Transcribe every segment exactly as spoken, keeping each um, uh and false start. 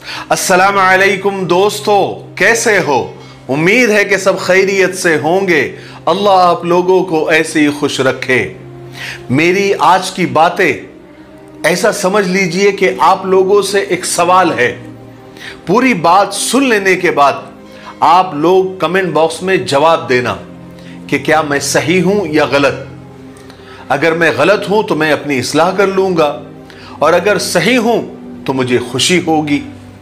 अस्सलाम वालेकुम दोस्तों, कैसे हो? उम्मीद है कि सब खैरियत से होंगे। अल्लाह आप लोगों को ऐसे ही खुश रखे। मेरी आज की बातें ऐसा समझ लीजिए कि आप लोगों से एक सवाल है। पूरी बात सुन लेने के बाद आप लोग कमेंट बॉक्स में जवाब देना कि क्या मैं सही हूं या गलत। अगर मैं गलत हूं तो मैं अपनी इस्लाह कर लूंगा, और अगर सही हूं तो मुझे खुशी होगी।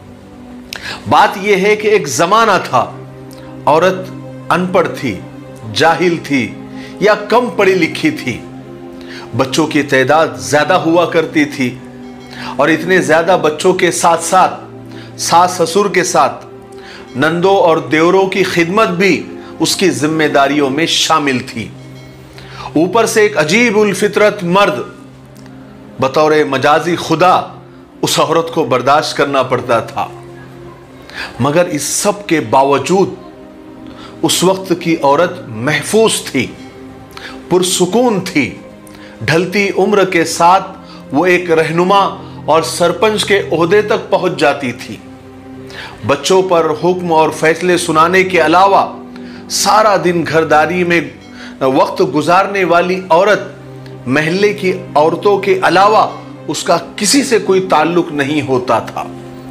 बात यह है कि एक जमाना था, औरत अनपढ़ थी, जाहिल थी या कम पढ़ी लिखी थी। बच्चों की तादाद ज्यादा हुआ करती थी, और इतने ज्यादा बच्चों के साथ साथ सास ससुर के साथ नंदों और देवरों की खिदमत भी उसकी जिम्मेदारियों में शामिल थी। ऊपर से एक अजीब उल फितरत मर्द बतौर मजाजी खुदा उस औरत को बर्दाश्त करना पड़ता था। मगर इस सब के बावजूद उस वक्त की औरत महफूज थी, पुरसुकून थी। ढलती उम्र के साथ वो एक रहनुमा और सरपंच के ओहदे तक पहुंच जाती थी। बच्चों पर हुक्म और फैसले सुनाने के अलावा सारा दिन घरदारी में वक्त गुजारने वाली औरत महल्ले की औरतों के अलावा उसका किसी से कोई ताल्लुक नहीं होता था।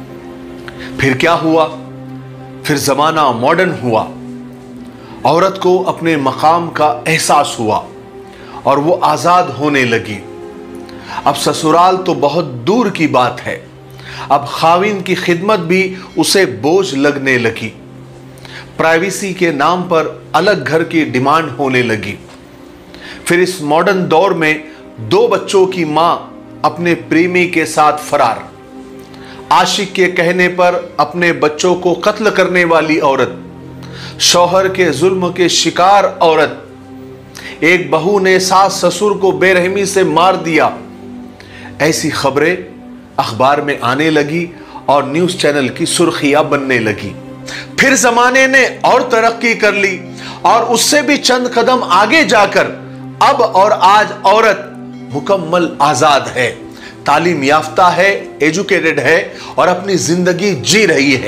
फिर क्या हुआ? फिर जमाना मॉडर्न हुआ। औरत को अपने मकाम का एहसास हुआ और वो आजाद होने लगी। अब ससुराल तो बहुत दूर की बात है, अब खाविन की खिदमत भी उसे बोझ लगने लगी। प्राइवेसी के नाम पर अलग घर की डिमांड होने लगी। फिर इस मॉडर्न दौर में दो बच्चों की मां अपने प्रेमी के साथ फरार, आशिक के कहने पर अपने बच्चों को कत्ल करने वाली औरत, शौहर के जुल्म के शिकार औरत, एक बहू ने सास ससुर को बेरहमी से मार दिया। ऐसी खबरें अखबार में आने लगी और न्यूज चैनल की सुर्खियां बनने लगी। फिर जमाने ने और तरक्की कर ली, और उससे भी चंद कदम आगे जाकर अब और आज औरत मुकम्मल आजाद है, तालीम याफ्ता है, एजुकेटेड है और अपनी जिंदगी जी रही है।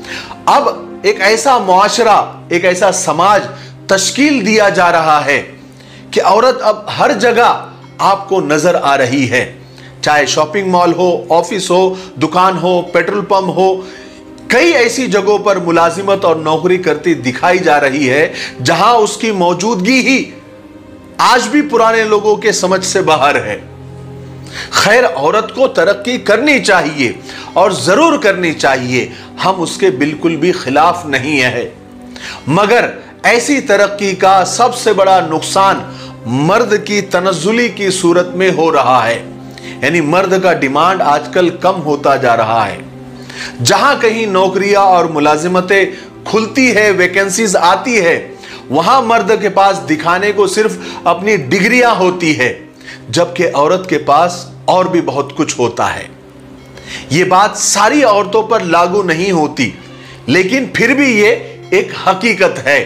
अब एक ऐसा मुआशरा, एक ऐसा समाज तश्कील दिया जा रहा है कि औरत अब हर जगह आपको नजर आ रही है। चाहे शॉपिंग मॉल हो, ऑफिस हो, दुकान हो, पेट्रोल पंप हो, कई ऐसी जगहों पर मुलाजिमत और नौकरी करती दिखाई जा रही है जहां उसकी मौजूदगी ही आज भी पुराने लोगों के समझ से बाहर है। खैर, औरत को तरक्की करनी चाहिए और जरूर करनी चाहिए, हम उसके बिल्कुल भी खिलाफ नहीं है। मगर ऐसी तरक्की का सबसे बड़ा नुकसान मर्द की तनज़्ज़ुली की सूरत में हो रहा है। यानी मर्द का डिमांड आजकल कम होता जा रहा है। जहां कहीं नौकरियां और मुलाजिमतें खुलती है, वैकेंसीज आती है, वहां मर्द के पास दिखाने को सिर्फ अपनी डिग्रियां होती है, जबकि औरत के पास और भी बहुत कुछ होता है। यह बात सारी औरतों पर लागू नहीं होती, लेकिन फिर भी यह एक हकीकत है।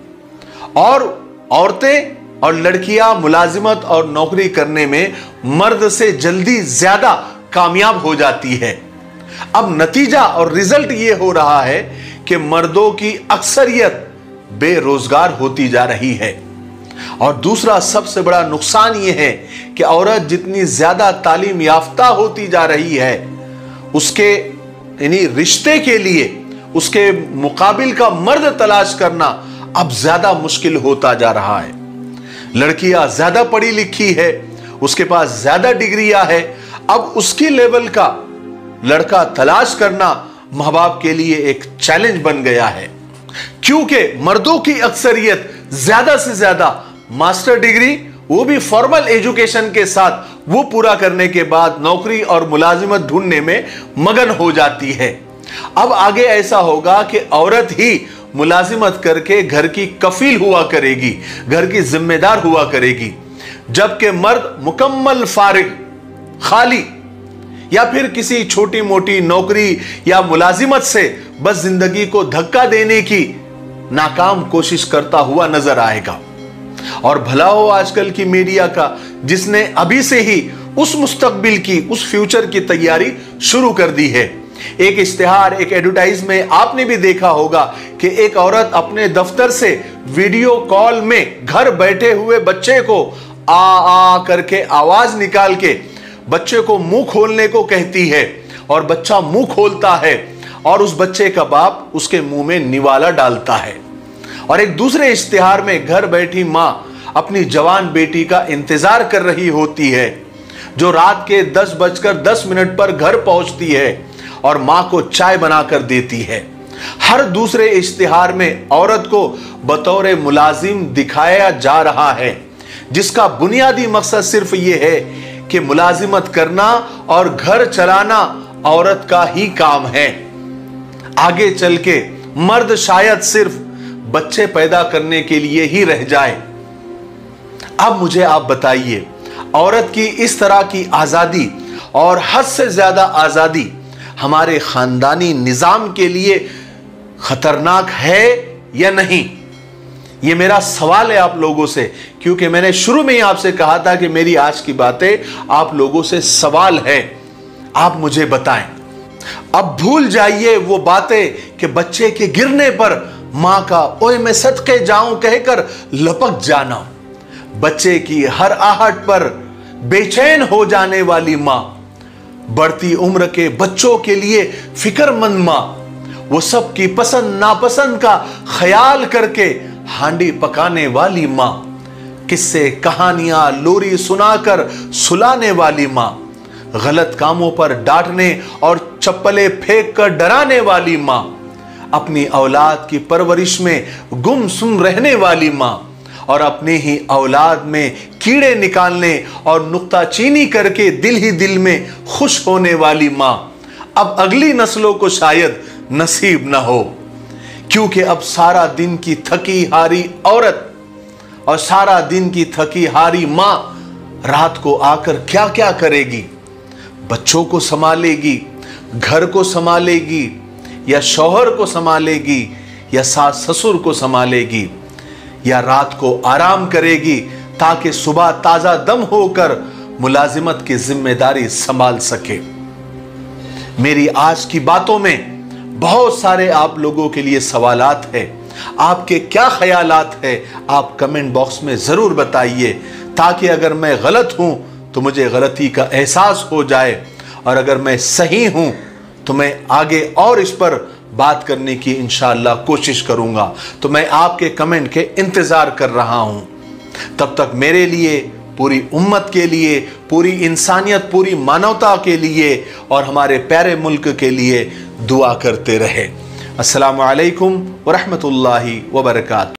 और औरतें और लड़कियां मुलाजिमत और नौकरी करने में मर्द से जल्दी ज्यादा कामयाब हो जाती है। अब नतीजा और रिजल्ट यह हो रहा है कि मर्दों की अक्सरियत बेरोजगार होती जा रही है। और दूसरा सबसे बड़ा नुकसान यह है कि औरत जितनी ज्यादा तालीम याफ्ता होती जा रही है, उसके यानी रिश्ते के लिए उसके मुकाबिल का मर्द तलाश करना अब ज्यादा मुश्किल होता जा रहा है। लड़कियां ज्यादा पढ़ी लिखी है, उसके पास ज्यादा डिग्रियां है, अब उसकी लेवल का लड़का तलाश करना मां बाप के लिए एक चैलेंज बन गया है। क्योंकि मर्दों की अक्सरियत ज्यादा से ज्यादा मास्टर डिग्री, वो भी फॉर्मल एजुकेशन के साथ, वो पूरा करने के बाद नौकरी और मुलाजिमत ढूंढने में मगन हो जाती है। अब आगे ऐसा होगा कि औरत ही मुलाजिमत करके घर की कफील हुआ करेगी, घर की जिम्मेदार हुआ करेगी, जबकि मर्द मुकम्मल फारिग, खाली या फिर किसी छोटी मोटी नौकरी या मुलाजिमत से बस जिंदगी को धक्का देने की नाकाम कोशिश करता हुआ नजर आएगा। और भला हो आजकल की मीडिया का, जिसने अभी से ही उस मुस्तकबिल की, उस फ्यूचर की तैयारी शुरू कर दी है एक इश्तिहार, एक एडवर्टाइज में आपने भी देखा होगा कि एक औरत अपने दफ्तर से वीडियो कॉल में घर बैठे हुए बच्चे को आ आ करके आवाज निकाल के बच्चे को मुंह खोलने को कहती है और बच्चा मुंह खोलता है और उस बच्चे का बाप उसके मुंह में निवाला डालता है। और एक दूसरे इश्तिहार में घर बैठी मां अपनी जवान बेटी का इंतजार कर रही होती है, जो रात के दस बजकर दस मिनट पर घर पहुंचती है और मां को चाय बनाकर देती है। हर दूसरे इश्तिहार में औरत को बतौर मुलाजिम दिखाया जा रहा है, जिसका बुनियादी मकसद सिर्फ यह है कि मुलाजिमत करना और घर चलाना औरत का ही काम है। आगे चल के मर्द शायद सिर्फ बच्चे पैदा करने के लिए ही रह जाए। अब मुझे आप बताइए, औरत की इस तरह की आजादी और हद से ज्यादा आजादी हमारे खानदानी निजाम के लिए खतरनाक है या नहीं? ये मेरा सवाल है आप लोगों से, क्योंकि मैंने शुरू में ही आपसे कहा था कि मेरी आज की बातें आप लोगों से सवाल है, आप मुझे बताएं। अब भूल जाइए वो बातें कि बच्चे के गिरने पर मां का ओए मैं सदके जाऊं कहकर लपक जाना, बच्चे की हर आहट पर बेचैन हो जाने वाली मां, बढ़ती उम्र के बच्चों के लिए फिक्रमंद मां, वो सब की पसंद नापसंद का ख्याल करके हांडी पकाने वाली मां, किस्से कहानियां लोरी सुनाकर सुलाने वाली मां, गलत कामों पर डांटने और चप्पलें फेंक कर डराने वाली मां, अपनी औलाद की परवरिश में गुमसुम रहने वाली मां और अपने ही औलाद में कीड़े निकालने और नुक्ताचीनी करके दिल ही दिल में खुश होने वाली मां अब अगली नस्लों को शायद नसीब न हो, क्योंकि अब सारा दिन की थकी हारी औरत और सारा दिन की थकी हारी मां रात को आकर क्या क्या करेगी? बच्चों को संभालेगी, घर को संभालेगी, या शौहर को संभालेगी, या सास ससुर को संभालेगी, या रात को आराम करेगी ताकि सुबह ताजा दम होकर मुलाजिमत की जिम्मेदारी संभाल सके। मेरी आज की बातों में बहुत सारे आप लोगों के लिए सवालात है, आपके क्या ख्यालात है आप कमेंट बॉक्स में जरूर बताइए, ताकि अगर मैं गलत हूं तो मुझे गलती का एहसास हो जाए, और अगर मैं सही हूं तो मैं आगे और इस पर बात करने की इंशाअल्लाह कोशिश करूंगा। तो मैं आपके कमेंट के इंतजार कर रहा हूं। तब तक मेरे लिए, पूरी उम्मत के लिए, पूरी इंसानियत, पूरी मानवता के लिए और हमारे प्यारे मुल्क के लिए दुआ करते रहे। अस्सलामु अलैकुम व रहमतुल्लाहि व बरकातहू।